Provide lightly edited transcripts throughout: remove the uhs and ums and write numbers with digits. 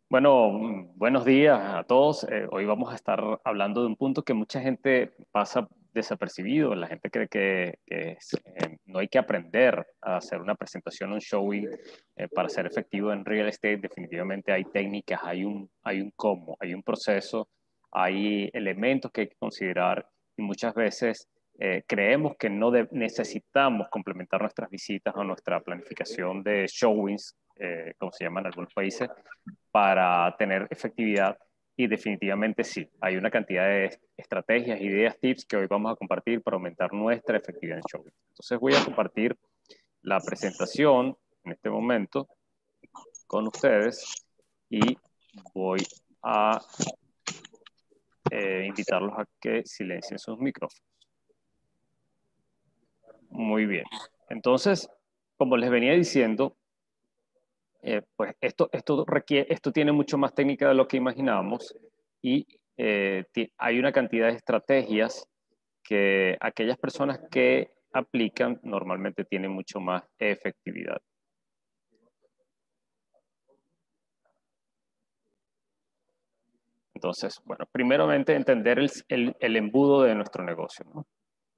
Bueno, buenos días a todos. Hoy vamos a estar hablando de un punto que mucha gente pasa desapercibido. La gente cree que no hay que aprender a hacer una presentación, un showing para ser efectivo en real estate. Definitivamente hay técnicas, hay un cómo, hay un proceso, hay elementos que hay que considerar y muchas veces creemos que no necesitamos complementar nuestras visitas o nuestra planificación de showings, como se llama en algunos países para tener efectividad y definitivamente sí, hay una cantidad de estrategias, ideas, tips que hoy vamos a compartir para aumentar nuestra efectividad en Shopify. Entonces voy a compartir la presentación en este momento con ustedes y voy a invitarlos a que silencien sus micrófonos. Muy bien. Entonces, como les venía diciendo, pues esto tiene mucho más técnica de lo que imaginábamos y hay una cantidad de estrategias que aquellas personas que aplican normalmente tienen mucho más efectividad. Entonces, bueno, primeramente entender el embudo de nuestro negocio, ¿no?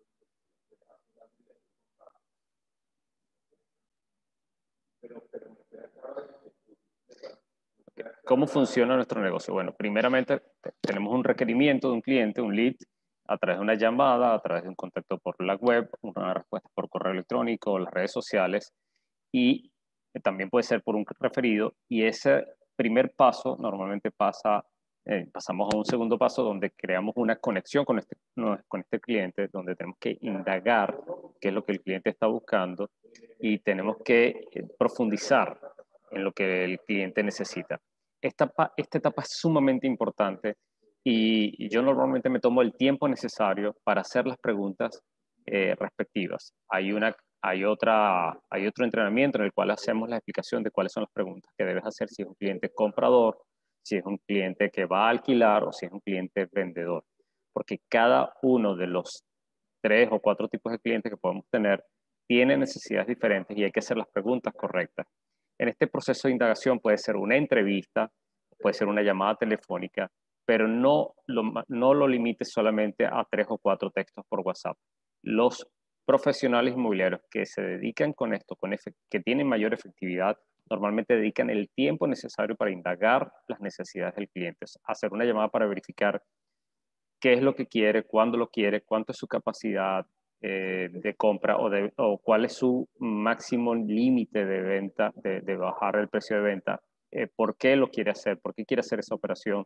¿Cómo funciona nuestro negocio? Bueno, primeramente tenemos un requerimiento de un cliente, un lead, a través de una llamada, a través de un contacto por la web, una respuesta por correo electrónico, las redes sociales y también puede ser por un referido. Y ese primer paso normalmente pasamos a un segundo paso donde creamos una conexión con este cliente, donde tenemos que indagar qué es lo que el cliente está buscando y tenemos que profundizar en lo que el cliente necesita. Esta etapa es sumamente importante y yo normalmente me tomo el tiempo necesario para hacer las preguntas respectivas. Hay otro entrenamiento en el cual hacemos la explicación de cuáles son las preguntas que debes hacer si es un cliente comprador, si es un cliente que va a alquilar o si es un cliente vendedor. Porque cada uno de los 3 o 4 tipos de clientes que podemos tener tiene necesidades diferentes y hay que hacer las preguntas correctas. En este proceso de indagación puede ser una entrevista, puede ser una llamada telefónica, pero no lo limites solamente a 3 o 4 textos por WhatsApp. Los profesionales inmobiliarios que se dedican con esto, que tienen mayor efectividad, normalmente dedican el tiempo necesario para indagar las necesidades del cliente, hacer una llamada para verificar qué es lo que quiere, cuándo lo quiere, cuánto es su capacidad de compra o cuál es su máximo límite de venta, de bajar el precio de venta, por qué lo quiere hacer, por qué quiere hacer esa operación.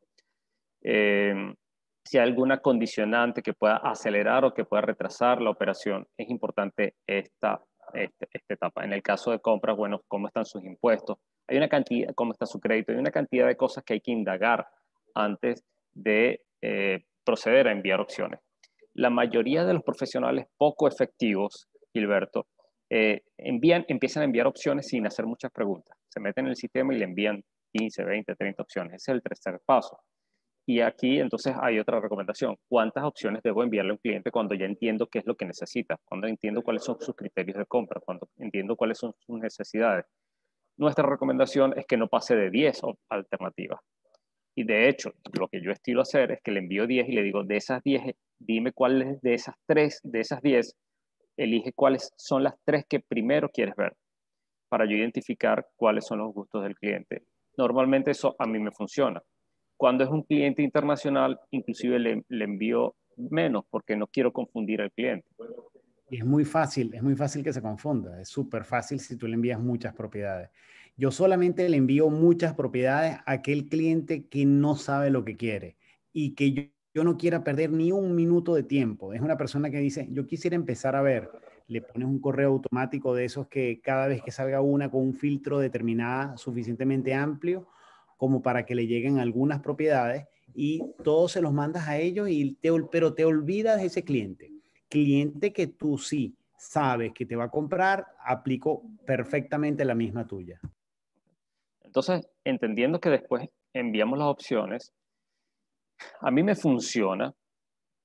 Eh, si hay alguna condicionante que pueda acelerar o que pueda retrasar la operación, es importante esta etapa. En el caso de compras, bueno, cómo están sus impuestos, hay una cantidad, cómo está su crédito, hay una cantidad de cosas que hay que indagar antes de proceder a enviar opciones. La mayoría de los profesionales poco efectivos, Gilberto, empiezan a enviar opciones sin hacer muchas preguntas. Se meten en el sistema y le envían 15, 20, 30 opciones. Ese es el tercer paso. Y aquí entonces hay otra recomendación. ¿Cuántas opciones debo enviarle a un cliente cuando ya entiendo qué es lo que necesita? Cuando entiendo cuáles son sus criterios de compra, cuando entiendo cuáles son sus necesidades. Nuestra recomendación es que no pase de 10 alternativas. Y de hecho, lo que yo estilo hacer es que le envío 10 y le digo, de esas 10, dime cuáles de esas 3, de esas 10, elige cuáles son las 3 que primero quieres ver para yo identificar cuáles son los gustos del cliente. Normalmente eso a mí me funciona. Cuando es un cliente internacional, inclusive le envío menos porque no quiero confundir al cliente. Y es muy fácil que se confunda. Es súper fácil si tú le envías muchas propiedades. Yo solamente le envío muchas propiedades a aquel cliente que no sabe lo que quiere y que yo no quiera perder ni un minuto de tiempo. Es una persona que dice, yo quisiera empezar a ver. Le pones un correo automático de esos que cada vez que salga una con un filtro determinada suficientemente amplio como para que le lleguen algunas propiedades y todos se los mandas a ellos pero te olvidas de ese cliente que tú sí sabes que te va a comprar, aplico perfectamente la misma tuya. Entonces, entendiendo que después enviamos las opciones, a mí me funciona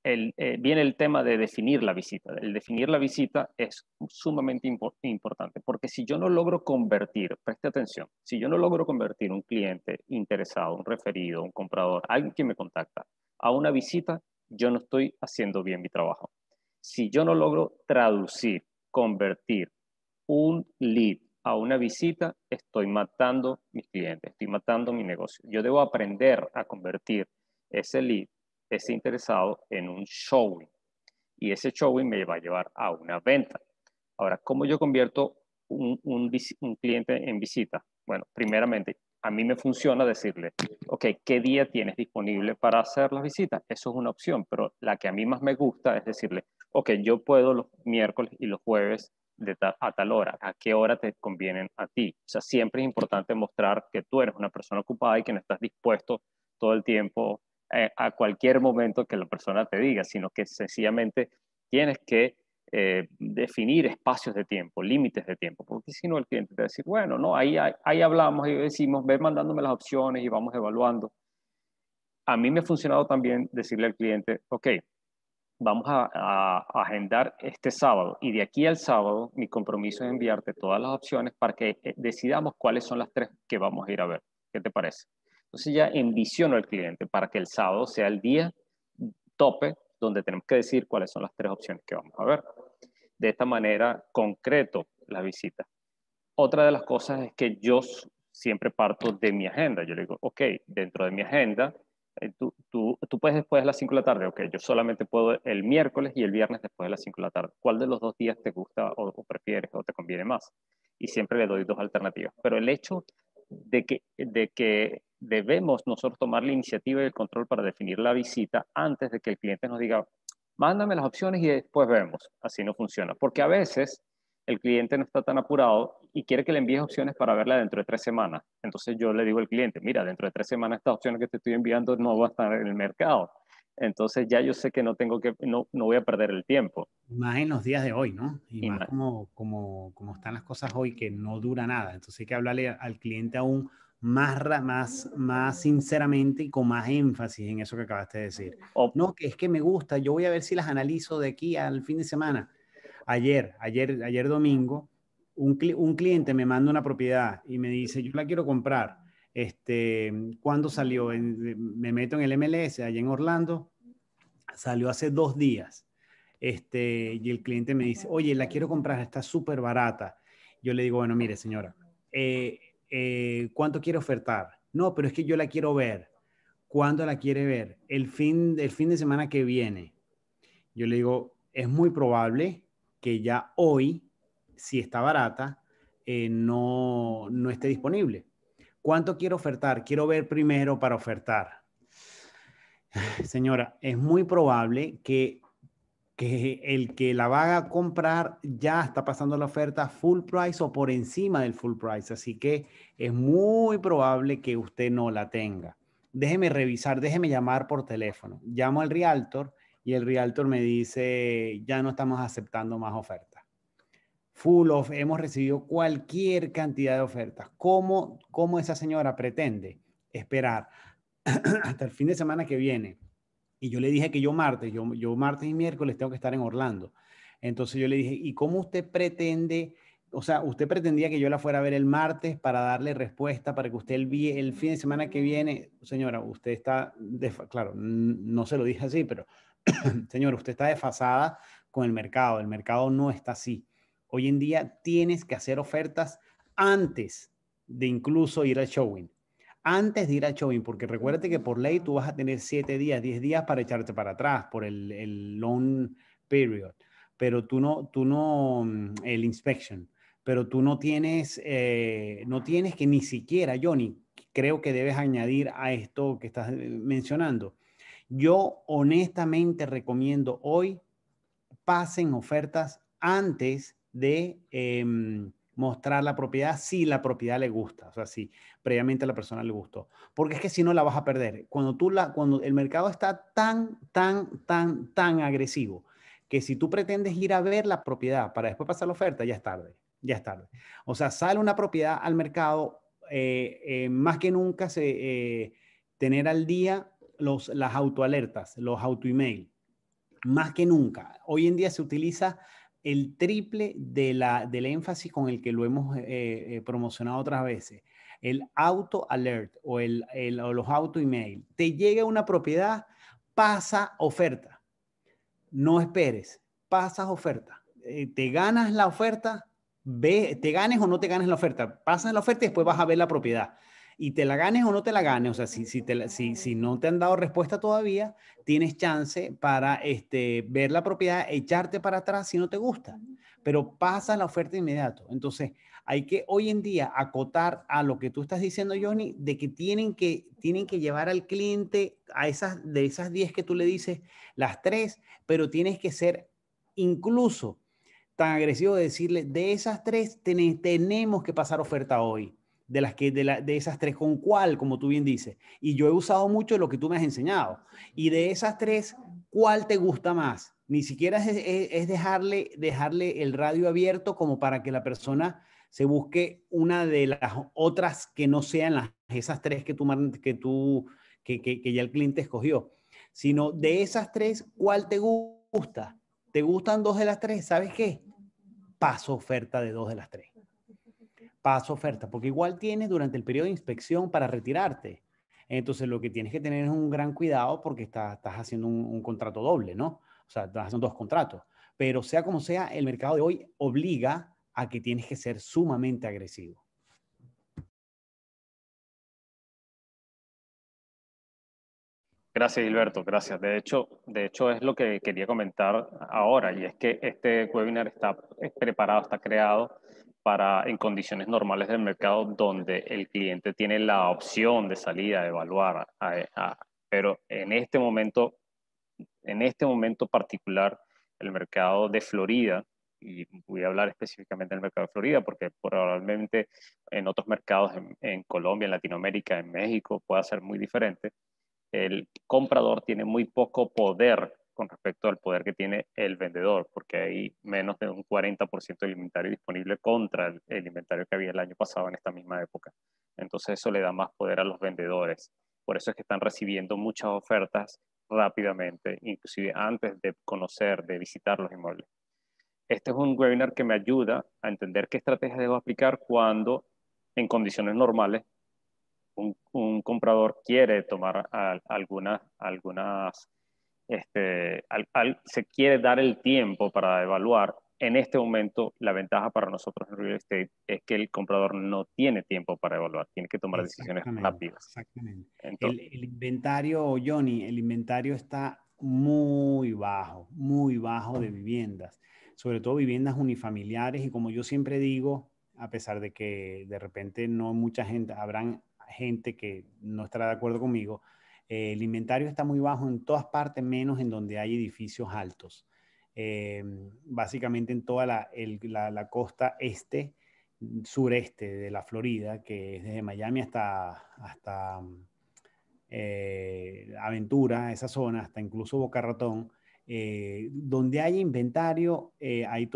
viene el tema de definir la visita. El definir la visita es sumamente importante, porque si yo no logro convertir, preste atención, si yo no logro convertir un cliente interesado, un referido, un comprador, alguien que me contacta, a una visita, yo no estoy haciendo bien mi trabajo. Si yo no logro traducir, convertir un lead a una visita, estoy matando mis clientes, estoy matando mi negocio. Yo debo aprender a convertir ese lead, ese interesado, en un showing. Y ese showing me va a llevar a una venta. Ahora, ¿cómo yo convierto un cliente en visita? Bueno, primeramente, a mí me funciona decirle, ok, ¿qué día tienes disponible para hacer las visitas? Eso es una opción, pero la que a mí más me gusta es decirle, ok, yo puedo los miércoles y los jueves a tal hora. ¿A qué hora te convienen a ti? O sea, siempre es importante mostrar que tú eres una persona ocupada y que no estás dispuesto todo el tiempo a cualquier momento que la persona te diga, sino que sencillamente tienes que definir espacios de tiempo, límites de tiempo, porque si no el cliente te va a decir, bueno, no, ahí hablamos y decimos, ve mandándome las opciones y vamos evaluando. A mí me ha funcionado también decirle al cliente, ok, vamos a agendar este sábado y de aquí al sábado mi compromiso es enviarte todas las opciones para que decidamos cuáles son las 3 que vamos a ir a ver. ¿Qué te parece? Entonces ya envisiono al cliente para que el sábado sea el día tope donde tenemos que decir cuáles son las 3 opciones que vamos a ver. De esta manera concreto la visita. Otra de las cosas es que yo siempre parto de mi agenda. Yo le digo, ok, dentro de mi agenda, tú puedes después de las 5 de la tarde, ok, yo solamente puedo el miércoles y el viernes después de las 5 de la tarde. ¿Cuál de los 2 días te gusta o prefieres o te conviene más? Y siempre le doy 2 alternativas. Pero el hecho de que debemos nosotros tomar la iniciativa y el control para definir la visita antes de que el cliente nos diga, mándame las opciones y después vemos. Así no funciona. Porque a veces el cliente no está tan apurado y quiere que le envíes opciones para verla dentro de 3 semanas. Entonces yo le digo al cliente, mira, dentro de 3 semanas estas opciones que te estoy enviando no van a estar en el mercado. Entonces ya yo sé que no voy a perder el tiempo. Más en los días de hoy, ¿no? Y más como están las cosas hoy, que no dura nada. Entonces hay que hablarle al cliente aún más sinceramente y con más énfasis en eso que acabaste de decir. O, No, que es que me gusta, yo voy a ver si las analizo de aquí al fin de semana. Ayer domingo, un cliente me manda una propiedad y me dice, yo la quiero comprar. ¿Cuándo salió? Me meto en el MLS allá en Orlando, salió hace 2 días. Y el cliente me dice, oye, la quiero comprar, está súper barata. Yo le digo, bueno, mire, señora, ¿cuánto quiere ofertar? No, pero es que yo la quiero ver. ¿Cuándo la quiere ver? El fin de semana que viene. Yo le digo, es muy probable que ya hoy, si está barata, no esté disponible. ¿Cuánto quiero ofertar? Quiero ver primero para ofertar. Señora, es muy probable que el que la va a comprar ya está pasando la oferta full price o por encima del full price. Así que es muy probable que usted no la tenga. Déjeme revisar, déjeme llamar por teléfono. Llamo al realtor y el realtor me dice, ya no estamos aceptando más ofertas. Hemos recibido cualquier cantidad de ofertas. ¿Cómo esa señora pretende esperar hasta el fin de semana que viene? Y yo le dije que yo martes y miércoles tengo que estar en Orlando. Entonces yo le dije, ¿y cómo usted pretende? O sea, usted pretendía que yo la fuera a ver el martes para darle respuesta, para que usted el fin de semana que viene, señora, usted está, claro, no se lo dije así, pero señora, usted está desfasada con el mercado no está así. Hoy en día tienes que hacer ofertas antes de incluso ir al showing. Antes de ir al showing, porque recuérdate que por ley tú vas a tener 7 días, 10 días para echarte para atrás por el long period, pero el inspection, pero tú no tienes que ni siquiera, Johnny, creo que debes añadir a esto que estás mencionando. Yo honestamente recomiendo hoy pasen ofertas antes de mostrar la propiedad si la propiedad le gusta, o sea, si previamente a la persona le gustó, porque es que si no la vas a perder. Cuando el mercado está tan agresivo, que si tú pretendes ir a ver la propiedad para después pasar la oferta, ya es tarde, ya es tarde. O sea, sale una propiedad al mercado, más que nunca tener al día las autoalertas, los autoemail. más que nunca. Hoy en día se utiliza el triple del énfasis con el que lo hemos promocionado otras veces. El auto alert o los auto email. Te llega una propiedad, pasa oferta. No esperes, pasas oferta. Te ganas la oferta, te ganes o no te ganes la oferta. Pasas la oferta y después vas a ver la propiedad. Y te la ganes o no te la ganes, o sea, si no te han dado respuesta todavía, tienes chance para ver la propiedad, echarte para atrás si no te gusta, pero pasa la oferta inmediato. Entonces, hay que hoy en día acotar a lo que tú estás diciendo, Johnny, de que tienen que llevar al cliente de esas 10 que tú le dices, las 3, pero tienes que ser incluso tan agresivo de decirle, de esas 3 tenemos que pasar oferta hoy. De esas 3, ¿con cuál? Como tú bien dices. Y yo he usado mucho lo que tú me has enseñado. Y de esas 3, ¿cuál te gusta más? Ni siquiera es dejarle el radio abierto como para que la persona se busque una de las otras que no sean esas 3 que ya el cliente escogió, sino de esas 3, ¿cuál te gusta? ¿Te gustan 2 de las 3? ¿Sabes qué? Paso oferta de 2 de las 3. Paso oferta, porque igual tienes durante el periodo de inspección para retirarte. Entonces lo que tienes que tener es un gran cuidado porque estás haciendo un contrato doble, ¿no? O sea, estás haciendo 2 contratos. Pero sea como sea, el mercado de hoy obliga a que tienes que ser sumamente agresivo. Gracias, Gilberto, gracias. De hecho es lo que quería comentar ahora, y es que este webinar está preparado, está creado para en condiciones normales del mercado donde el cliente tiene la opción de salir a evaluar, pero en este momento particular, el mercado de Florida, y voy a hablar específicamente del mercado de Florida porque probablemente en otros mercados, en Colombia, en Latinoamérica, en México, pueda ser muy diferente. El comprador tiene muy poco poder con respecto al poder que tiene el vendedor, porque hay menos de un 40% del inventario disponible contra el inventario que había el año pasado en esta misma época. Entonces eso le da más poder a los vendedores. Por eso es que están recibiendo muchas ofertas rápidamente, inclusive antes de conocer, de visitar los inmuebles. Este es un webinar que me ayuda a entender qué estrategias debo aplicar cuando en condiciones normales un comprador quiere tomar algunas se quiere dar el tiempo para evaluar. En este momento, la ventaja para nosotros en real estate es que el comprador no tiene tiempo para evaluar, tiene que tomar decisiones Exactamente, rápidas. exactamente. Entonces, El inventario, Johnny, el inventario está muy bajo de viviendas, sobre todo viviendas unifamiliares y como yo siempre digo, a pesar de que de repente no mucha gente, habrán gente que no estará de acuerdo conmigo, el inventario está muy bajo en todas partes, menos en donde hay edificios altos. Eh, Básicamente en toda la costa este sureste de la Florida, que es desde Miami hasta Aventura, esa zona, hasta incluso Boca Ratón, donde hay inventario, hay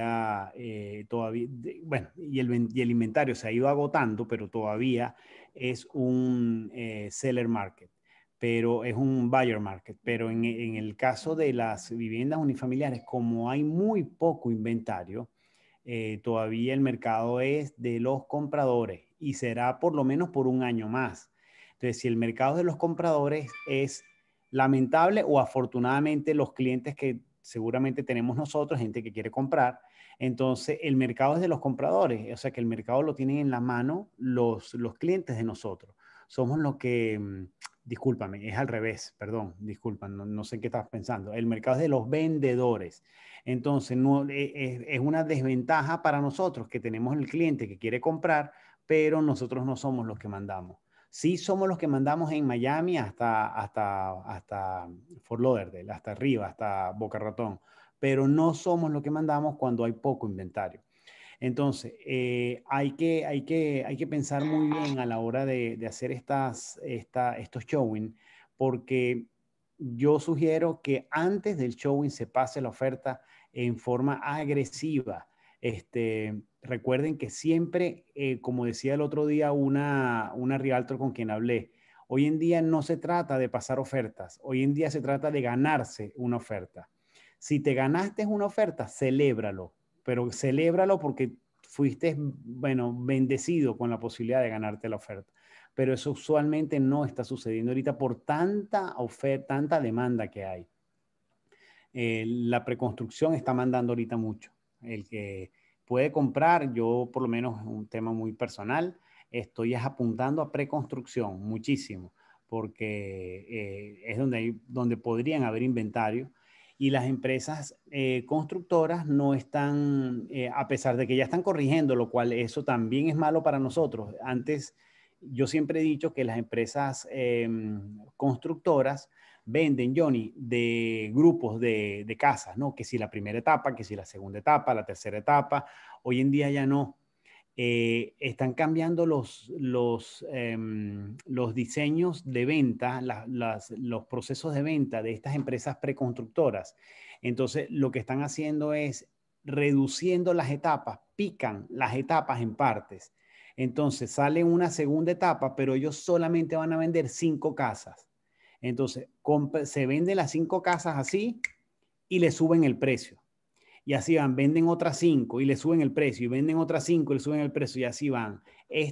bueno, y el inventario se ha ido agotando, pero todavía es un seller market, pero es un buyer market. Pero en el caso de las viviendas unifamiliares, como hay muy poco inventario, todavía el mercado es de los compradores y será por lo menos por un año más. Entonces, si el mercado de los compradores es lamentable o afortunadamente los clientes que seguramente tenemos nosotros, gente que quiere comprar, entonces el mercado es de los compradores, o sea que el mercado lo tienen en la mano los clientes de nosotros. Somos los que, discúlpame, es al revés, perdón, disculpa, no sé qué estás pensando. El mercado es de los vendedores. Entonces, no, es una desventaja para nosotros que tenemos el cliente que quiere comprar, pero nosotros no somos los que mandamos. Sí somos los que mandamos en Miami hasta Fort Lauderdale, hasta arriba, hasta Boca Ratón, pero no somos los que mandamos cuando hay poco inventario. Entonces, hay que pensar muy bien a la hora de hacer estos showing, porque yo sugiero que antes del showing se pase la oferta en forma agresiva. Recuerden que siempre, como decía el otro día una realtor con quien hablé, hoy en día no se trata de pasar ofertas, hoy en día se trata de ganarse una oferta. Si te ganaste una oferta, celébralo, pero celébralo porque fuiste, bueno, bendecido con la posibilidad de ganarte la oferta. Pero eso usualmente no está sucediendo ahorita por tanta oferta, tanta demanda que hay. La preconstrucción está mandando ahorita mucho. El que puede comprar, yo por lo menos es un tema muy personal, estoy apuntando a preconstrucción muchísimo, porque es donde podrían haber inventario y las empresas constructoras no están, a pesar de que ya están corrigiendo, lo cual eso también es malo para nosotros. Antes, yo siempre he dicho que las empresas constructoras venden, Johnny, de grupos de casas, ¿no? Que si la primera etapa, que si la segunda etapa, la tercera etapa. Hoy en día ya no. Están cambiando los diseños de venta, los procesos de venta de estas empresas preconstructoras. Entonces, lo que están haciendo es reduciendo las etapas, pican las etapas en partes. Entonces, sale una segunda etapa, pero ellos solamente van a vender 5 casas. Entonces, se venden las 5 casas así y le suben el precio. Y así van, venden otras 5 y le suben el precio, y venden otras 5 y le suben el precio, y así van.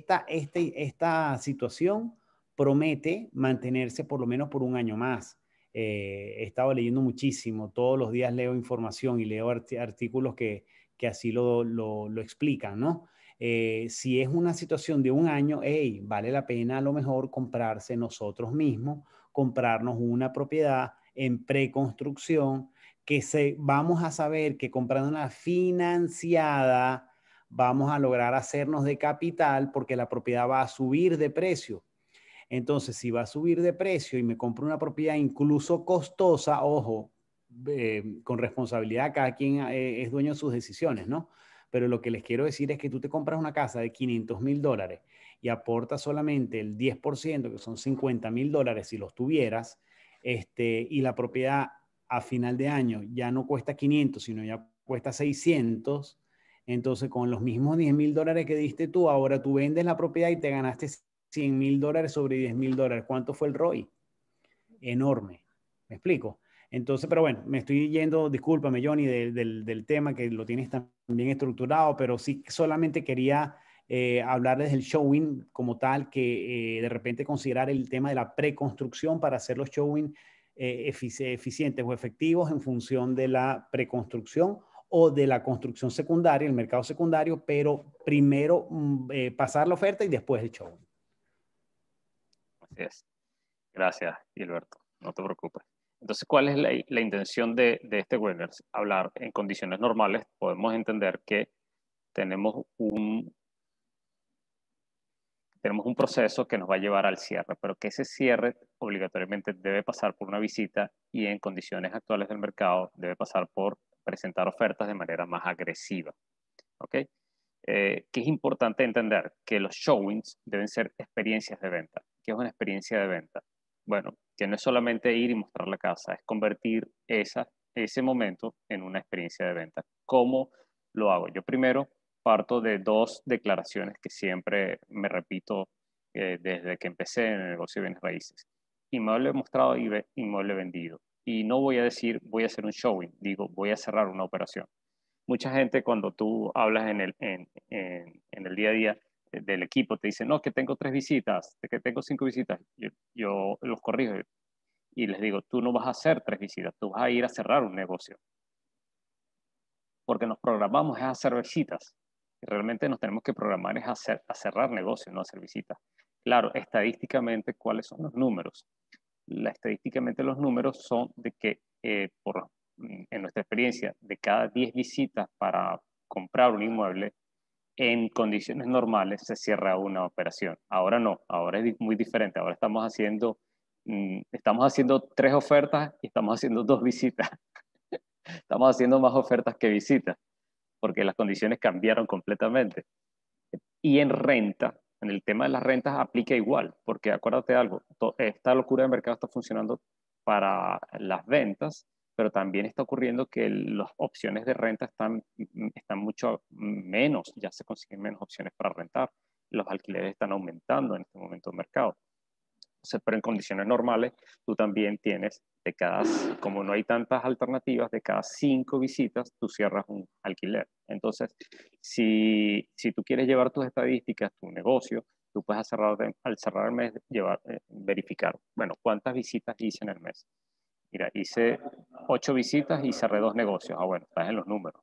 Esta situación promete mantenerse por lo menos por un año más. He estado leyendo muchísimo, todos los días leo información y leo artículos que así lo explican, ¿no? Si es una situación de un año, hey, vale la pena a lo mejor comprarse nosotros mismos, comprarnos una propiedad en preconstrucción vamos a saber que comprando una financiada vamos a lograr hacernos de capital porque la propiedad va a subir de precio. Entonces, si va a subir de precio y me compro una propiedad incluso costosa, ojo, con responsabilidad, cada quien es dueño de sus decisiones, ¿no? Pero lo que les quiero decir es que tú te compras una casa de $500,000 y aportas solamente el 10%, que son $50,000 si los tuvieras, y la propiedad a final de año ya no cuesta 500, sino ya cuesta 600, entonces con los mismos $10,000 que diste tú, ahora tú vendes la propiedad y te ganaste $100,000 sobre $10,000. ¿Cuánto fue el ROI? Enorme. ¿Me explico? Entonces, pero bueno, me estoy yendo, discúlpame, Johnny, del tema que lo tienes también estructurado, pero sí solamente quería hablarles del showing como tal, que de repente considerar el tema de la preconstrucción para hacer los showing eficientes o efectivos en función de la preconstrucción o de la construcción secundaria, el mercado secundario, pero primero pasar la oferta y después el showing. Así es. Gracias, Gilberto. No te preocupes. Entonces, ¿cuál es la intención de este webinar? Hablar en condiciones normales. Podemos entender que tenemos un proceso que nos va a llevar al cierre, pero que ese cierre obligatoriamente debe pasar por una visita y en condiciones actuales del mercado debe pasar por presentar ofertas de manera más agresiva. ¿Ok? Que es importante entender que los showings deben ser experiencias de venta. ¿Qué es una experiencia de venta? Bueno, que no es solamente ir y mostrar la casa, es convertir ese momento en una experiencia de venta. ¿Cómo lo hago? Yo primero parto de 2 declaraciones que siempre me repito desde que empecé en el negocio de bienes raíces. Inmueble mostrado y inmueble vendido. Y no voy a decir voy a hacer un showing, digo voy a cerrar una operación. Mucha gente cuando tú hablas en el día a día del equipo te dice, no, que tengo 3 visitas, que tengo 5 visitas. Yo los corrijo y les digo, tú no vas a hacer 3 visitas, tú vas a ir a cerrar un negocio. Porque nos programamos es a hacer visitas. Y realmente nos tenemos que programar es a cerrar negocios, no a hacer visitas. Claro, estadísticamente, ¿cuáles son los números? Estadísticamente los números son de que en nuestra experiencia, de cada 10 visitas para comprar un inmueble, en condiciones normales se cierra una operación. Ahora no, ahora es muy diferente. Ahora estamos haciendo 3 ofertas y estamos haciendo 2 visitas. Estamos haciendo más ofertas que visitas, porque las condiciones cambiaron completamente. Y en renta, en el tema de las rentas aplica igual, porque acuérdate de algo, esta locura de mercado está funcionando para las ventas, pero también está ocurriendo que las opciones de renta están mucho menos, ya se consiguen menos opciones para rentar. Los alquileres están aumentando en este momento del mercado. Entonces, pero en condiciones normales, tú también tienes como no hay tantas alternativas, de cada 5 visitas tú cierras un alquiler. Entonces, si tú quieres llevar tus estadísticas, tu negocio, tú puedes al cerrar el mes verificar, bueno, cuántas visitas hice en el mes. Mira, hice 8 visitas y cerré 2 negocios. Ah, bueno, estás en los números.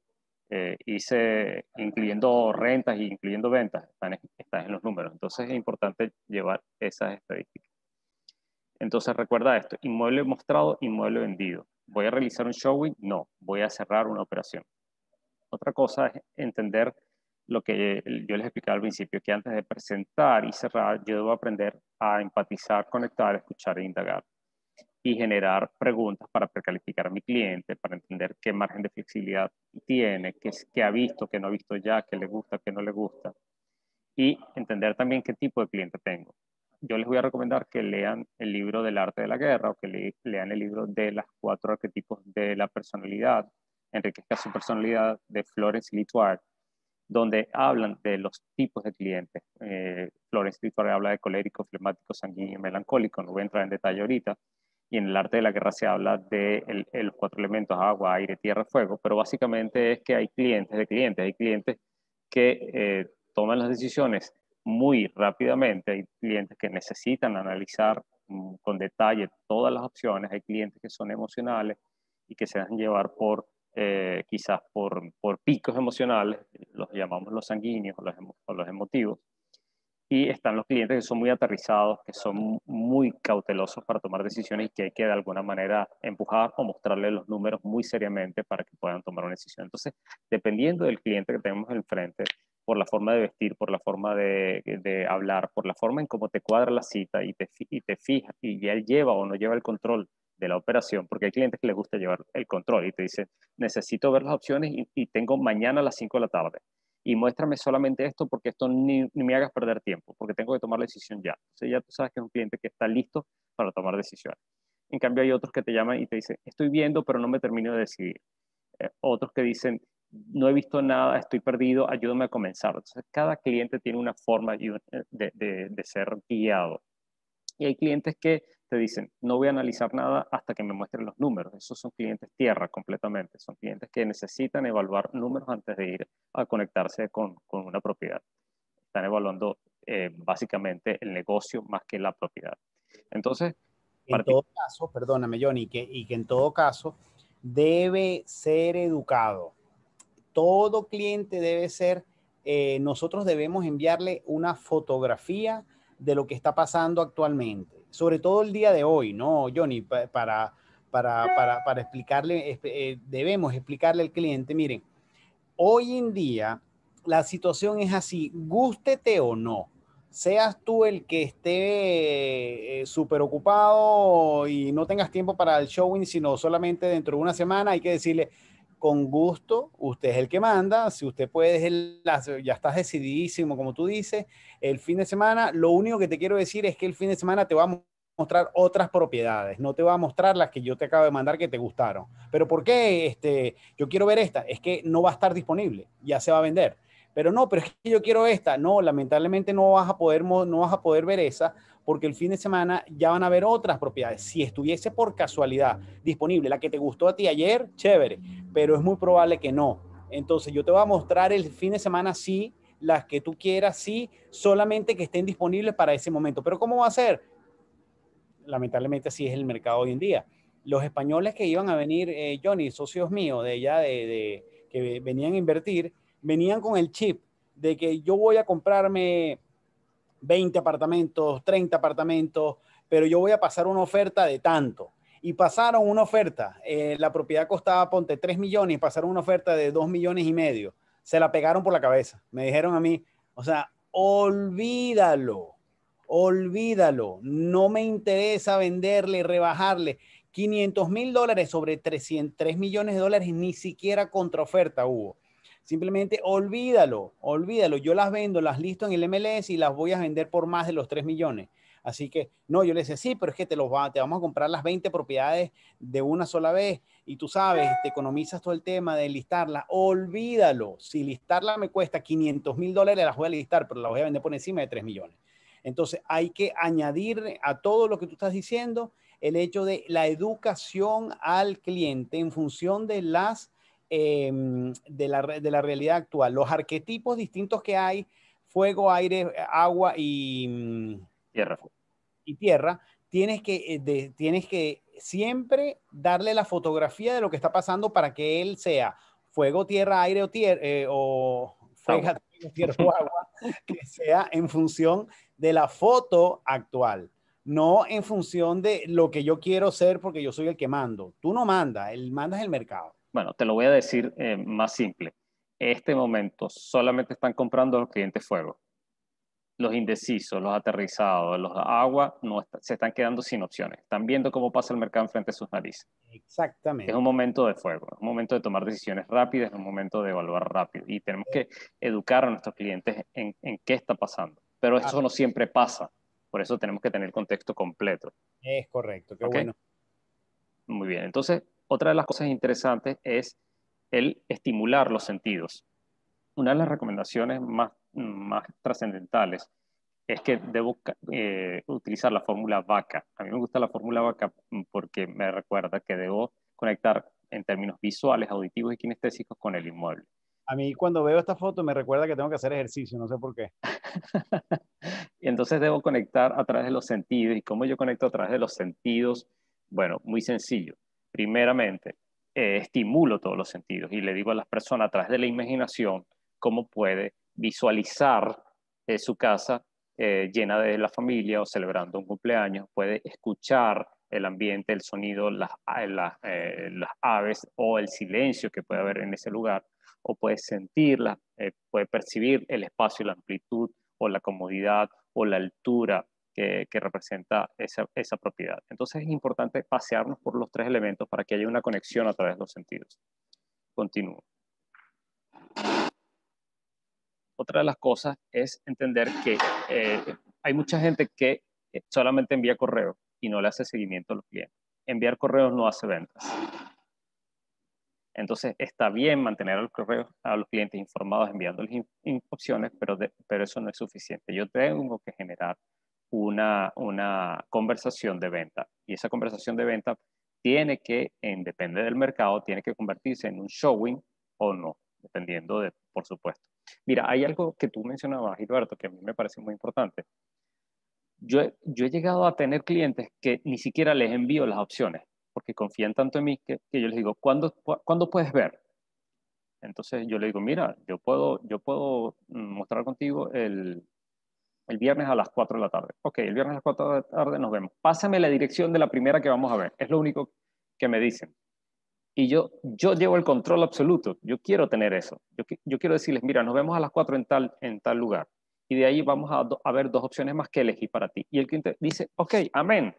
Hice, incluyendo rentas y incluyendo ventas, estás en los números. Entonces es importante llevar esas estadísticas. Entonces recuerda esto: inmueble mostrado, inmueble vendido. ¿Voy a realizar un showing? No, voy a cerrar una operación. Otra cosa es entender lo que yo les explicaba al principio, que antes de presentar y cerrar, yo debo aprender a empatizar, conectar, escuchar e indagar, y generar preguntas para precalificar a mi cliente, para entender qué margen de flexibilidad tiene, qué ha visto, qué no ha visto ya, qué le gusta, qué no le gusta, y entender también qué tipo de cliente tengo. Yo les voy a recomendar que lean el libro del arte de la guerra, o que lean el libro de los 4 arquetipos de la personalidad, Enriquezca su personalidad, de Florence Littward, donde hablan de los tipos de clientes. Florence Littward habla de colérico, flemático, sanguíneo y melancólico. No voy a entrar en detalle ahorita. Y en el arte de la guerra se habla de los 4 elementos: agua, aire, tierra, fuego. Pero básicamente es que hay clientes de clientes. Hay clientes que toman las decisiones muy rápidamente. Hay clientes que necesitan analizar con detalle todas las opciones. Hay clientes que son emocionales y que se dejan llevar quizás por picos emocionales, los llamamos los sanguíneos o los emotivos. Y están los clientes que son muy aterrizados, que son muy cautelosos para tomar decisiones, y que hay que de alguna manera empujar o mostrarle los números muy seriamente para que puedan tomar una decisión. Entonces, dependiendo del cliente que tenemos enfrente, por la forma de vestir, por la forma de hablar, por la forma en cómo te cuadra la cita y te fijas, y ya él lleva o no lleva el control de la operación, porque hay clientes que les gusta llevar el control y te dicen: necesito ver las opciones y tengo mañana a las 5 de la tarde. Y muéstrame solamente esto, porque esto ni me hagas perder tiempo, porque tengo que tomar la decisión ya. Entonces ya tú sabes que es un cliente que está listo para tomar decisiones. En cambio hay otros que te llaman y te dicen: estoy viendo, pero no me termino de decidir. Otros que dicen: no he visto nada, estoy perdido, ayúdame a comenzar. Entonces cada cliente tiene una forma de ser guiado. Y hay clientes que te dicen: no voy a analizar nada hasta que me muestren los números. Esos son clientes tierra completamente. Son clientes que necesitan evaluar números antes de ir a conectarse con una propiedad. Están evaluando básicamente el negocio más que la propiedad. Entonces, En todo caso, perdóname, Johnny, y que en todo caso debe ser educado. Todo cliente debe ser, nosotros debemos enviarle una fotografía de lo que está pasando actualmente, sobre todo el día de hoy, ¿no, Johnny? Para explicarle, debemos explicarle al cliente: miren, hoy en día la situación es así, gústete o no. Seas tú el que esté súper ocupado y no tengas tiempo para el showing, sino solamente dentro de una semana, hay que decirle: con gusto, usted es el que manda. Si usted puede, ya estás decididísimo, como tú dices, el fin de semana. Lo único que te quiero decir es que el fin de semana te va a mostrar otras propiedades, no te va a mostrar las que yo te acabo de mandar que te gustaron. ¿Pero por qué? Yo quiero ver esta. Es que no va a estar disponible, ya se va a vender. Pero no, pero es que yo quiero esta. No, lamentablemente no vas a poder ver esa, porque el fin de semana ya van a haber otras propiedades. Si estuviese por casualidad disponible la que te gustó a ti ayer, chévere, pero es muy probable que no. Entonces yo te voy a mostrar el fin de semana, sí, las que tú quieras, sí, solamente que estén disponibles para ese momento. Pero ¿cómo va a ser? Lamentablemente así es el mercado hoy en día. Los españoles que iban a venir, Johnny, socios míos de allá, que venían a invertir, venían con el chip de que yo voy a comprarme 20 apartamentos, 30 apartamentos, pero yo voy a pasar una oferta de tanto. Y pasaron una oferta, la propiedad costaba, ponte, 3 millones, y pasaron una oferta de 2 millones y medio. Se la pegaron por la cabeza. Me dijeron a mí: o sea, olvídalo, olvídalo. No me interesa venderle, rebajarle. $500,000 sobre 3 millones de dólares, ni siquiera contraoferta hubo. Simplemente olvídalo, olvídalo. Yo las vendo, las listo en el MLS y las voy a vender por más de los 3 millones. Así que, no, yo le decía: sí, pero es que te vamos a comprar las 20 propiedades de una sola vez y tú sabes, te economizas todo el tema de listarla. Olvídalo. Si listarla me cuesta $500,000, las voy a listar, pero las voy a vender por encima de 3 millones. Entonces, hay que añadir a todo lo que tú estás diciendo el hecho de la educación al cliente en función de de la realidad actual, los arquetipos distintos que hay, fuego, aire, agua Tierra. y tierra, tienes que siempre darle la fotografía de lo que está pasando para que él sea fuego, tierra, aire o fuego, Agua. tierra o agua, que sea en función de la foto actual, no en función de lo que yo quiero ser porque yo soy el que mando. Tú no mandas, el manda es el mercado. Bueno, te lo voy a decir más simple. En este momento solamente están comprando los clientes fuego. Los indecisos, los aterrizados, los agua, no se están quedando sin opciones. Están viendo cómo pasa el mercado enfrente de sus narices. Es un Exactamente. momento de fuego, es un momento de tomar decisiones rápidas, es un momento de evaluar rápido. Y tenemos que educar a nuestros clientes en qué está pasando. Pero eso no siempre pasa. Por eso tenemos que tener el contexto completo. Es correcto, qué ¿Ok? bueno. Muy bien. Entonces, otra de las cosas interesantes es el estimular los sentidos. Una de las recomendaciones más trascendentales es que debo utilizar la fórmula vaca. A mí me gusta la fórmula vaca porque me recuerda que debo conectar en términos visuales, auditivos y kinestésicos con el inmueble. A mí cuando veo esta foto me recuerda que tengo que hacer ejercicio, no sé por qué. Y entonces debo conectar a través de los sentidos. ¿Y cómo yo conecto a través de los sentidos? Bueno, muy sencillo. Primeramente, estimulo todos los sentidos y le digo a las personas a través de la imaginación cómo puede visualizar su casa llena de la familia o celebrando un cumpleaños, puede escuchar el ambiente, el sonido, las aves o el silencio que puede haber en ese lugar, o puede sentirla, puede percibir el espacio, la amplitud o la comodidad o la altura que representa esa propiedad. Entonces es importante pasearnos por los tres elementos para que haya una conexión a través de los sentidos. Continúo. Otra de las cosas es entender que hay mucha gente que solamente envía correos y no le hace seguimiento a los clientes. Enviar correos no hace ventas. Entonces está bien mantener a los clientes informados enviándoles opciones, pero eso no es suficiente. Yo tengo que generar una conversación de venta y esa conversación de venta tiene que, depende del mercado, tiene que convertirse en un showing o no, dependiendo de, por supuesto. Mira, hay algo que tú mencionabas, Gilberto, que a mí me parece muy importante. Yo he llegado a tener clientes que ni siquiera les envío las opciones, porque confían tanto en mí que yo les digo, ¿cuándo puedes ver? Entonces yo le digo, mira, yo puedo mostrar contigo el viernes a las 4 de la tarde. Ok, el viernes a las 4 de la tarde nos vemos. Pásame la dirección de la primera que vamos a ver. Es lo único que me dicen. Y yo llevo el control absoluto. Yo quiero tener eso. Yo quiero decirles, mira, nos vemos a las 4 en tal lugar. Y de ahí vamos a ver dos opciones más que elegir para ti. Y el cliente dice, ok, amén.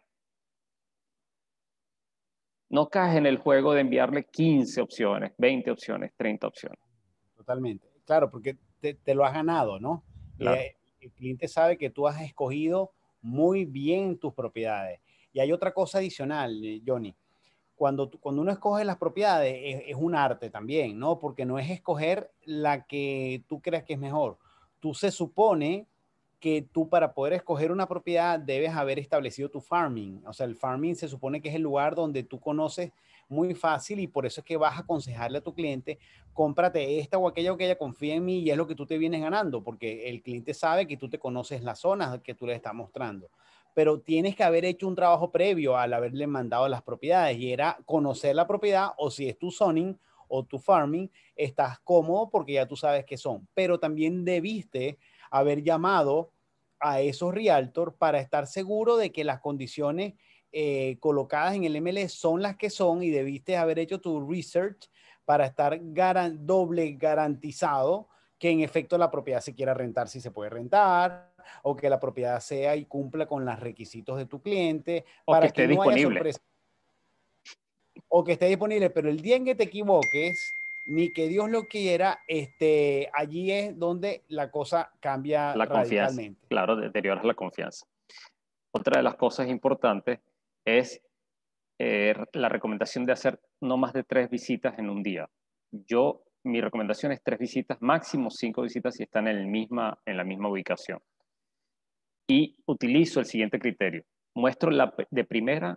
No caes en el juego de enviarle 15 opciones, 20 opciones, 30 opciones. Totalmente. Claro, porque te lo has ganado, ¿no? Claro. El cliente sabe que tú has escogido muy bien tus propiedades. Y hay otra cosa adicional, Johnny. Cuando uno escoge las propiedades es un arte también, ¿no? Porque no es escoger la que tú creas que es mejor. Tú se supone que tú para poder escoger una propiedad debes haber establecido tu farming. O sea, el farming se supone que es el lugar donde tú conoces muy fácil y por eso es que vas a aconsejarle a tu cliente, cómprate esta o aquella, confía en mí y es lo que tú te vienes ganando, porque el cliente sabe que tú te conoces las zonas que tú le estás mostrando. Pero tienes que haber hecho un trabajo previo al haberle mandado las propiedades y era conocer la propiedad o si es tu zoning o tu farming, estás cómodo porque ya tú sabes qué son. Pero también debiste haber llamado a esos realtors para estar seguro de que las condiciones colocadas en el MLS son las que son y debiste haber hecho tu research para estar doble garantizado que en efecto la propiedad se quiera rentar si se puede rentar o que la propiedad sea y cumpla con los requisitos de tu cliente O que para que esté no haya disponible. sorpresa o que esté disponible, pero el día en que te equivoques, ni que Dios lo quiera, allí es donde la cosa cambia La confianza. radicalmente. Claro, deterioras la confianza. Otra de las cosas importantes es la recomendación de hacer no más de 3 visitas en un día. Mi recomendación es 3 visitas, máximo 5 visitas si están en la misma ubicación. Y utilizo el siguiente criterio. Muestro de primera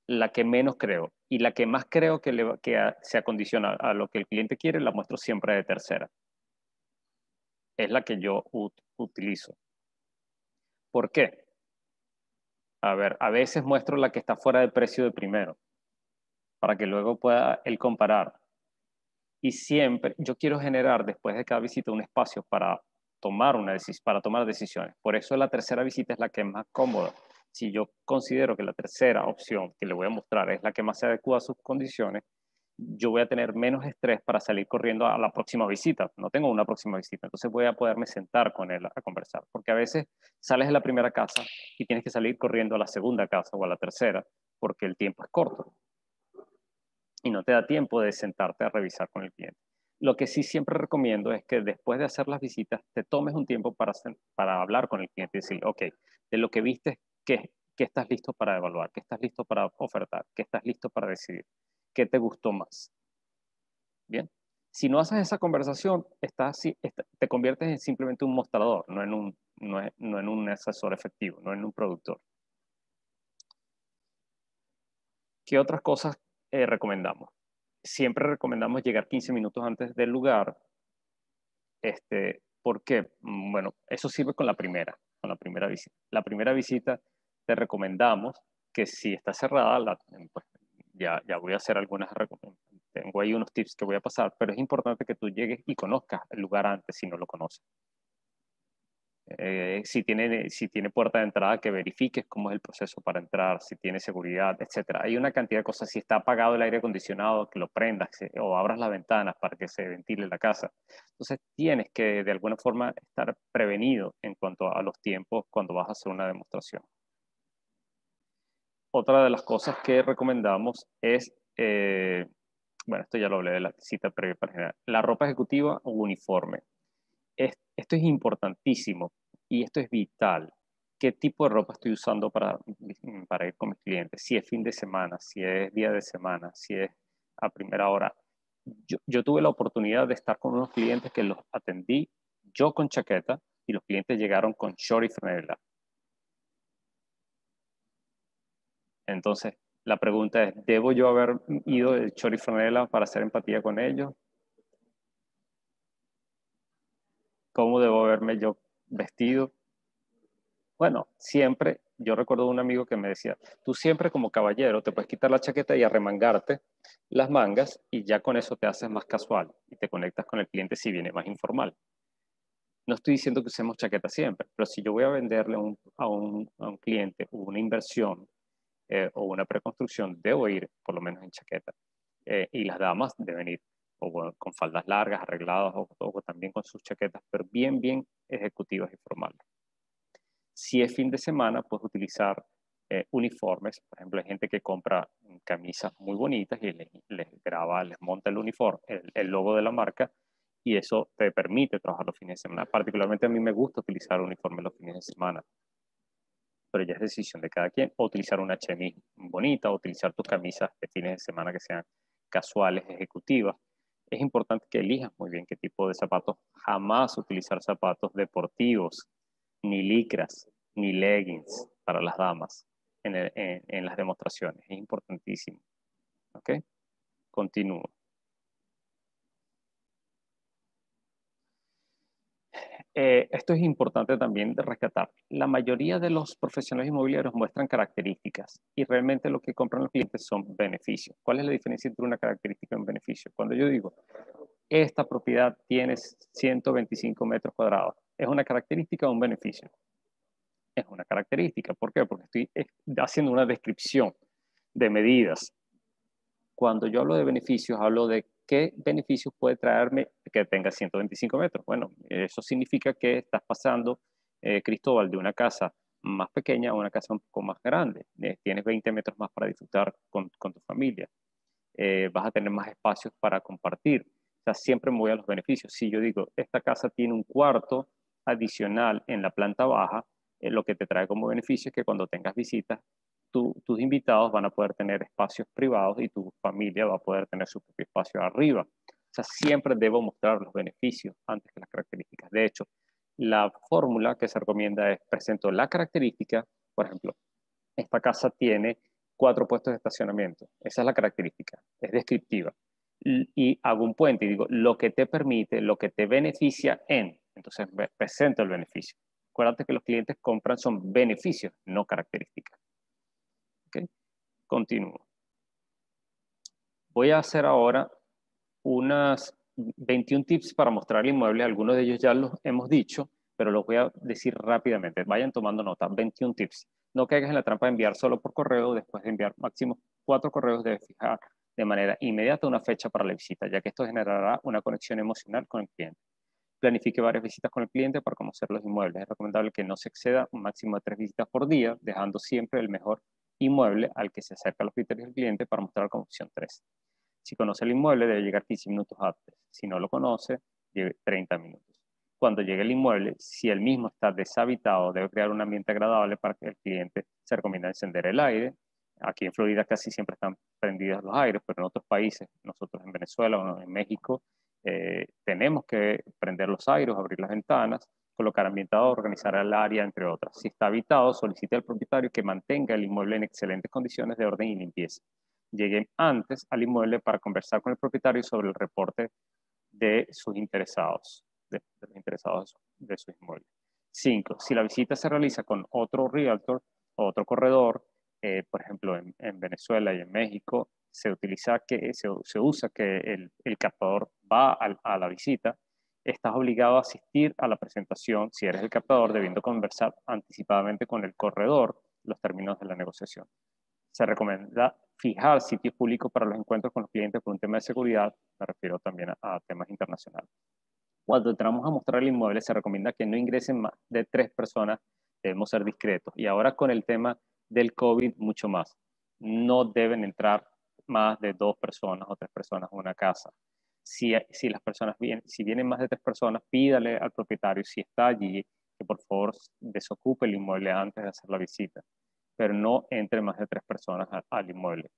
la que menos creo. Y la que más creo que se acondiciona a lo que el cliente quiere, la muestro siempre de tercera. Es la que yo utilizo. ¿Por qué? A ver, a veces muestro la que está fuera de precio de primero, para que luego pueda él comparar. Y siempre yo quiero generar después de cada visita un espacio para tomar decisiones. Por eso la tercera visita es la que es más cómoda. Si yo considero que la tercera opción que le voy a mostrar es la que más se adecua a sus condiciones, yo voy a tener menos estrés para salir corriendo a la próxima visita. No tengo una próxima visita, entonces voy a poderme sentar con él a conversar. Porque a veces sales de la primera casa y tienes que salir corriendo a la segunda casa o a la tercera porque el tiempo es corto y no te da tiempo de sentarte a revisar con el cliente. Lo que sí siempre recomiendo es que después de hacer las visitas te tomes un tiempo para hablar con el cliente y decir, ok, de lo que viste, ¿qué estás listo para evaluar? ¿Qué estás listo para ofertar? ¿Qué estás listo para decidir? ¿Qué te gustó más? Bien. Si no haces esa conversación, te conviertes en simplemente un mostrador, no en un asesor efectivo, no en un productor. ¿Qué otras cosas recomendamos? Siempre recomendamos llegar 15 minutos antes del lugar. ¿Por qué? Bueno, eso sirve con la primera visita. La primera visita te recomendamos que si está cerrada, pues, ya voy a hacer tengo ahí unos tips que voy a pasar, pero es importante que tú llegues y conozcas el lugar antes si no lo conoces. Si tiene puerta de entrada, que verifiques cómo es el proceso para entrar, si tiene seguridad, etcétera. Hay una cantidad de cosas. Si está apagado el aire acondicionado, que lo prendas o abras las ventanas para que se ventile la casa. Entonces, tienes que de alguna forma estar prevenido en cuanto a los tiempos cuando vas a hacer una demostración. Otra de las cosas que recomendamos es, bueno, esto ya lo hablé de la cita previa para general, la ropa ejecutiva o uniforme. Esto es importantísimo y esto es vital. ¿Qué tipo de ropa estoy usando para ir con mis clientes? Si es fin de semana, si es día de semana, si es a primera hora. Yo tuve la oportunidad de estar con unos clientes que los atendí yo con chaqueta y los clientes llegaron con short y franela. Entonces, la pregunta es, ¿debo yo haber ido de short y franela para hacer empatía con ellos? ¿Cómo debo haberme yo vestido? Bueno, siempre, yo recuerdo un amigo que me decía, tú siempre como caballero te puedes quitar la chaqueta y arremangarte las mangas y ya con eso te haces más casual y te conectas con el cliente si viene más informal. No estoy diciendo que usemos chaqueta siempre, pero si yo voy a venderle a un cliente una inversión o una preconstrucción, debo ir por lo menos en chaqueta. Y las damas deben ir con faldas largas, arregladas o también con sus chaquetas, pero bien ejecutivas y formales. Si es fin de semana, puedes utilizar uniformes. Por ejemplo, hay gente que compra camisas muy bonitas y les monta el uniforme, el logo de la marca, y eso te permite trabajar los fines de semana. Particularmente a mí me gusta utilizar uniformes los fines de semana, pero ya es decisión de cada quien. O utilizar una chemise bonita, o utilizar tus camisas de fines de semana que sean casuales, ejecutivas. Es importante que elijas muy bien qué tipo de zapatos. Jamás utilizar zapatos deportivos, ni licras, ni leggings para las damas en las demostraciones. Es importantísimo. ¿Ok? Continúo. Esto es importante también de rescatar. La mayoría de los profesionales inmobiliarios muestran características y realmente lo que compran los clientes son beneficios. ¿Cuál es la diferencia entre una característica y un beneficio? Cuando yo digo, esta propiedad tiene 125 metros cuadrados, ¿es una característica o un beneficio? Es una característica. ¿Por qué? Porque estoy haciendo una descripción de medidas. Cuando yo hablo de beneficios, hablo de qué beneficios puede traerme que tenga 125 metros. Bueno, eso significa que estás pasando, Cristóbal, de una casa más pequeña a una casa un poco más grande. Tienes 20 metros más para disfrutar con tu familia. Vas a tener más espacios para compartir. O sea, siempre me voy a los beneficios. Si yo digo, esta casa tiene un cuarto adicional en la planta baja, lo que te trae como beneficio es que cuando tengas visitas, tus invitados van a poder tener espacios privados y tu familia va a poder tener su propio espacio arriba. O sea, siempre debo mostrar los beneficios antes que las características. De hecho, la fórmula que se recomienda es presento la característica, por ejemplo, esta casa tiene 4 puestos de estacionamiento. Esa es la característica, es descriptiva. Y hago un puente y digo, lo que te permite, lo que te beneficia en. Entonces presento el beneficio. Acuérdate que los clientes compran son beneficios, no características. ¿Okay? Continúo. Voy a hacer ahora unas 21 tips para mostrar el inmueble. Algunos de ellos ya los hemos dicho, pero los voy a decir rápidamente. Vayan tomando nota. 21 tips. No caigas en la trampa de enviar solo por correo. Después de enviar máximo 4 correos, debes fijar de manera inmediata una fecha para la visita, ya que esto generará una conexión emocional con el cliente. Planifique varias visitas con el cliente para conocer los inmuebles. Es recomendable que no se exceda un máximo de 3 visitas por día, dejando siempre el mejor inmueble al que se acerca a los criterios del cliente para mostrar como opción 3. Si conoce el inmueble, debe llegar 15 minutos antes. Si no lo conoce, lleve 30 minutos. Cuando llegue el inmueble, si el mismo está deshabitado, debe crear un ambiente agradable para que el cliente se recomienda encender el aire. Aquí en Florida casi siempre están prendidos los aires, pero en otros países, nosotros en Venezuela o en México, tenemos que prender los aires, abrir las ventanas, colocar ambientador, organizar el área, entre otras. Si está habitado, solicite al propietario que mantenga el inmueble en excelentes condiciones de orden y limpieza. Lleguen antes al inmueble para conversar con el propietario sobre el reporte de sus interesados, de los interesados de su inmueble. 5. Si la visita se realiza con otro realtor o otro corredor, por ejemplo, en Venezuela y en México, se usa que el captador va a la visita, estás obligado a asistir a la presentación, si eres el captador, debiendo conversar anticipadamente con el corredor los términos de la negociación. Se recomienda fijar sitios públicos para los encuentros con los clientes por un tema de seguridad, me refiero también a temas internacionales. Cuando entramos a mostrar el inmueble, se recomienda que no ingresen más de 3 personas, debemos ser discretos. Y ahora con el tema del COVID, mucho más. No deben entrar más de 2 personas o 3 personas en una casa. Si las personas si vienen más de 3 personas, pídale al propietario, si está allí, que por favor desocupe el inmueble antes de hacer la visita, pero no entre más de 3 personas al inmueble.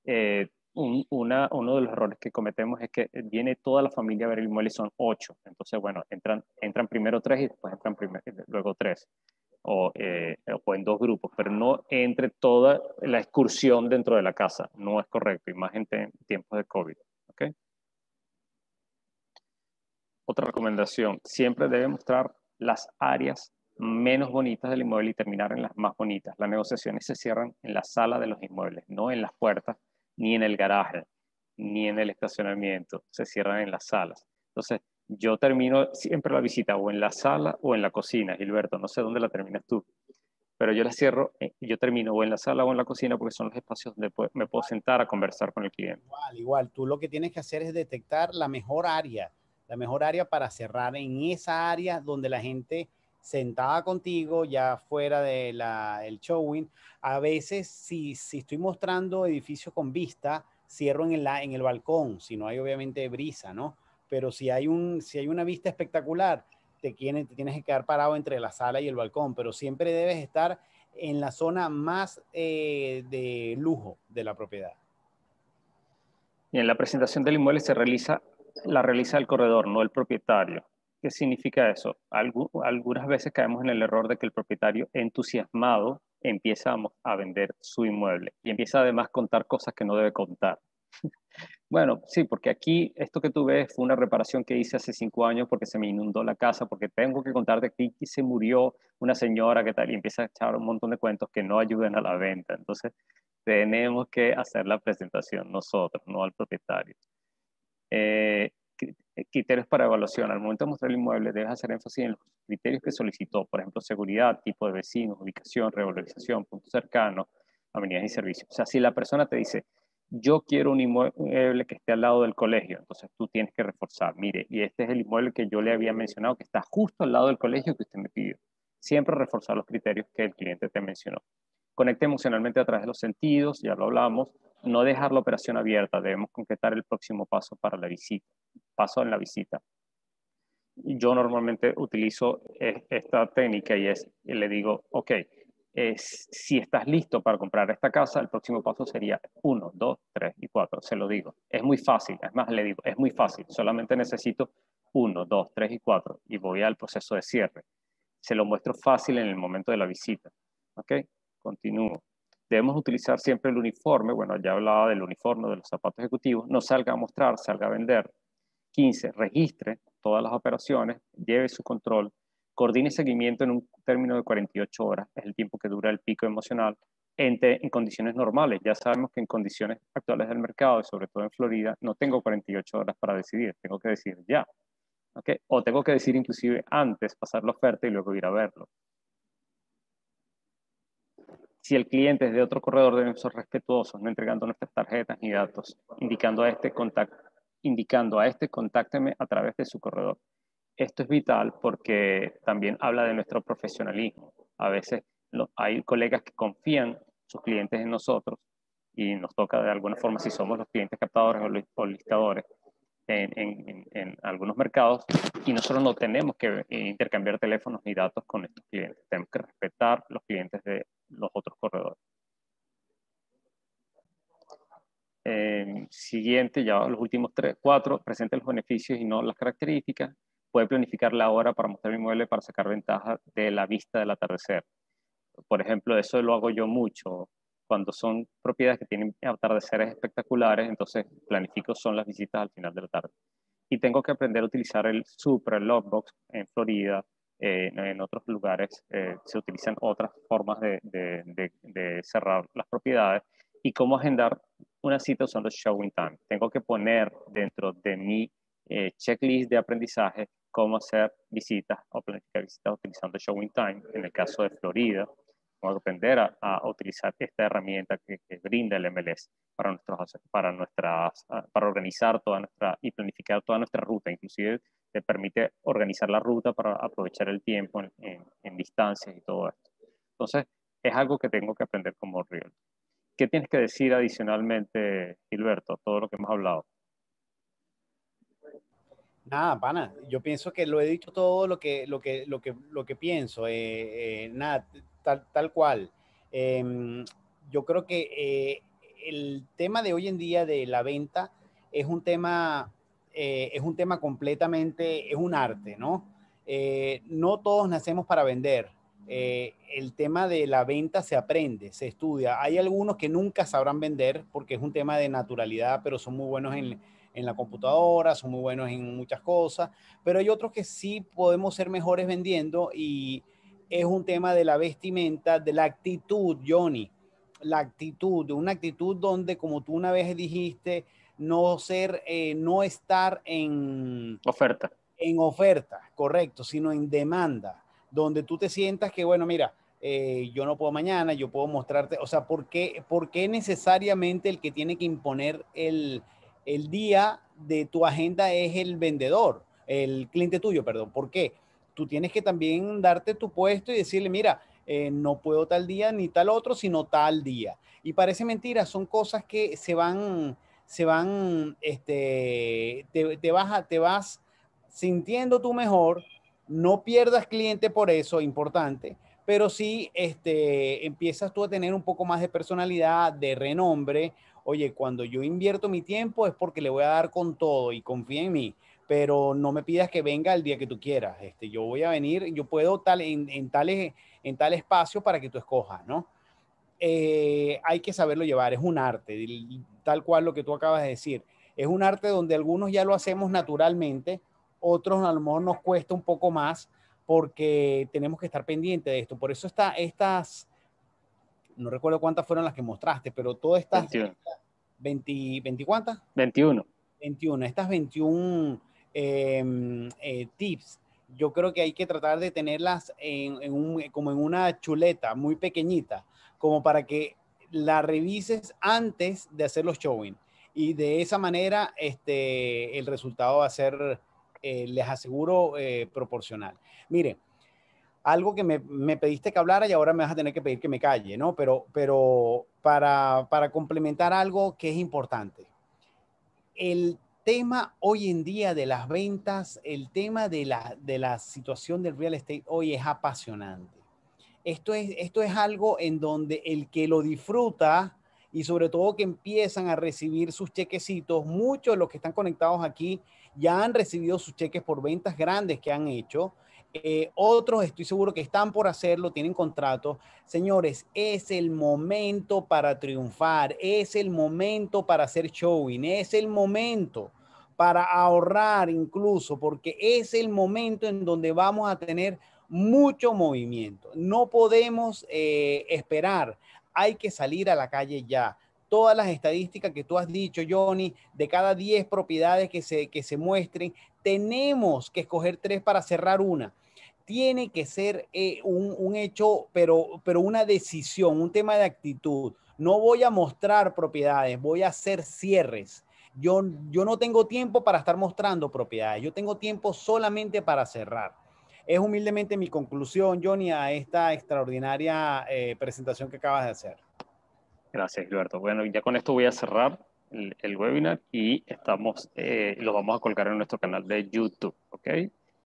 Uno de los errores que cometemos es que viene toda la familia a ver el inmueble y son 8. Entonces, bueno, entran primero 3 y después entran luego 3. O en 2 grupos, pero no entre toda la excursión dentro de la casa. No es correcto, y más en tiempos de COVID. ¿Okay? Otra recomendación, siempre debe mostrar las áreas menos bonitas del inmueble y terminar en las más bonitas. Las negociaciones se cierran en la sala de los inmuebles, no en las puertas, ni en el garaje, ni en el estacionamiento. Se cierran en las salas. Entonces, yo termino siempre la visita o en la sala o en la cocina. Gilberto, no sé dónde la terminas tú, pero yo la cierro, yo termino o en la sala o en la cocina porque son los espacios donde me puedo sentar a conversar con el cliente. Igual. Tú lo que tienes que hacer es detectar la mejor área para cerrar en esa área donde la gente sentada contigo, ya fuera de el showing. A veces, si estoy mostrando edificios con vista, cierro en el balcón, si no hay obviamente brisa, ¿no? Pero si hay una vista espectacular, te tienes que quedar parado entre la sala y el balcón, pero siempre debes estar en la zona más de lujo de la propiedad. Y en la presentación del inmueble la realiza el corredor, no el propietario. ¿Qué significa eso? Algunas veces caemos en el error de que el propietario entusiasmado empieza a vender su inmueble y empieza además a contar cosas que no debe contar. Bueno, sí, porque aquí esto que tú ves fue una reparación que hice hace 5 años porque se me inundó la casa, porque tengo que contarte aquí que se murió una señora que tal, y empieza a echar un montón de cuentos que no ayuden a la venta. Entonces, tenemos que hacer la presentación nosotros, no al propietario. Criterios para evaluación. Al momento de mostrar el inmueble, debes hacer énfasis en los criterios que solicitó, por ejemplo, seguridad, tipo de vecinos, ubicación, regularización, puntos cercanos, avenidas y servicios. O sea, si la persona te dice, yo quiero un inmueble que esté al lado del colegio, entonces tú tienes que reforzar, mire, y este es el inmueble que yo le había mencionado, que está justo al lado del colegio que usted me pidió. Siempre reforzar los criterios que el cliente te mencionó. Conecte emocionalmente a través de los sentidos, ya lo hablamos. No dejar la operación abierta, debemos concretar el próximo paso para la visita. Paso en la visita. Yo normalmente utilizo esta técnica y le digo, ok, si estás listo para comprar esta casa, el próximo paso sería 1, 2, 3 y 4. Se lo digo. Es muy fácil. Es más, le digo, es muy fácil. Solamente necesito 1, 2, 3 y 4 y voy al proceso de cierre. Se lo muestro fácil en el momento de la visita. ¿Ok? Continúo. Debemos utilizar siempre el uniforme. Bueno, ya hablaba del uniforme de los zapatos ejecutivos. No salga a mostrar, salga a vender. 15, registre todas las operaciones, lleve su control, coordine seguimiento en un término de 48 horas, es el tiempo que dura el pico emocional, en condiciones normales. Ya sabemos que en condiciones actuales del mercado, y sobre todo en Florida, no tengo 48 horas para decidir, tengo que decir ya. ¿Okay? O tengo que decir inclusive antes, pasar la oferta y luego ir a verlo. Si el cliente es de otro corredor, debemos ser respetuosos, no entregando nuestras tarjetas ni datos, indicando a este contácteme a través de su corredor. Esto es vital porque también habla de nuestro profesionalismo. A veces hay colegas que confían sus clientes en nosotros y nos toca de alguna forma, si somos los clientes captadores o listadores en algunos mercados, y nosotros no tenemos que intercambiar teléfonos ni datos con estos clientes. Tenemos que respetar los clientes de los otros corredores. Siguiente, ya los últimos 4, presente los beneficios y no las características. Puede planificar la hora para mostrar mi inmueble para sacar ventaja de la vista del atardecer. Por ejemplo, eso lo hago yo mucho. Cuando son propiedades que tienen atardeceres espectaculares, entonces planifico son las visitas al final de la tarde. Y tengo que aprender a utilizar el Supra, el Lockbox en Florida. En otros lugares se utilizan otras formas de cerrar las propiedades. Y cómo agendar una cita usando Showing Time. Tengo que poner dentro de mi checklist de aprendizaje cómo hacer visitas o planificar visitas utilizando Showing Time. En el caso de Florida, tengo que aprender a utilizar esta herramienta que brinda el MLS para organizar toda nuestra y planificar toda nuestra ruta. Inclusive te permite organizar la ruta para aprovechar el tiempo en distancias y todo esto. Entonces, es algo que tengo que aprender como realtor. ¿Qué tienes que decir adicionalmente, Gilberto, todo lo que hemos hablado? Nada, pana, yo pienso que lo he dicho todo lo que pienso, nada, tal cual. Yo creo que el tema de hoy en día de la venta es un tema completamente, es un arte, ¿no? No todos nacemos para vender. El tema de la venta se aprende, se estudia. Hay algunos que nunca sabrán vender porque es un tema de naturalidad, pero son muy buenos en la computadora, son muy buenos en muchas cosas, pero hay otros que sí podemos ser mejores vendiendo y es un tema de la vestimenta, de la actitud, Johnny, la actitud, una actitud donde, como tú una vez dijiste, no estar Oferta. en oferta, correcto, sino en demanda, donde tú te sientas que, bueno, mira, yo no puedo mañana, yo puedo mostrarte, o sea, por qué necesariamente el que tiene que imponer el día de tu agenda es el vendedor, el cliente tuyo, perdón? ¿Por qué? Tú tienes que también darte tu puesto y decirle, mira, no puedo tal día ni tal otro, sino tal día. Y parece mentira, son cosas que te vas sintiendo tú mejor, no pierdas cliente por eso, importante, pero sí empiezas tú a tener un poco más de personalidad, de renombre. Oye, cuando yo invierto mi tiempo es porque le voy a dar con todo y confía en mí, pero no me pidas que venga el día que tú quieras. Yo voy a venir, yo puedo en tal espacio para que tú escojas, ¿no? Hay que saberlo llevar, es un arte, tal cual lo que tú acabas de decir. Es un arte donde algunos ya lo hacemos naturalmente, otros a lo mejor nos cuesta un poco más porque tenemos que estar pendientes de esto. Por eso no recuerdo cuántas fueron las que mostraste, pero todas estas 21. 20 ¿cuántas? 21. 21, estas 21 tips, yo creo que hay que tratar de tenerlas como en una chuleta muy pequeñita, como para que la revises antes de hacer los showing. Y de esa manera el resultado va a ser, les aseguro, proporcional. Mire, algo que me pediste que hablara y ahora me vas a tener que pedir que me calle, ¿no? Pero para complementar algo que es importante. El tema hoy en día de las ventas, el tema de la situación del real estate hoy es apasionante. Esto es algo en donde el que lo disfruta y sobre todo que empiezan a recibir sus chequecitos, muchos de los que están conectados aquí ya han recibido sus cheques por ventas grandes que han hecho Otros estoy seguro que están por hacerlo, tienen contrato. Señores, es el momento para triunfar, es el momento para hacer showing, es el momento para ahorrar incluso, porque es el momento en donde vamos a tener mucho movimiento. No podemos esperar, hay que salir a la calle ya. Todas las estadísticas que tú has dicho, Johnny, de cada 10 propiedades que se muestren, tenemos que escoger 3 para cerrar una. Tiene que ser un hecho, pero una decisión, un tema de actitud. No voy a mostrar propiedades, voy a hacer cierres. Yo no tengo tiempo para estar mostrando propiedades, yo tengo tiempo solamente para cerrar. Es humildemente mi conclusión, Johnny, a esta extraordinaria presentación que acabas de hacer. Gracias, Gilberto. Bueno, ya con esto voy a cerrar el webinar y lo vamos a colgar en nuestro canal de YouTube, ¿ok?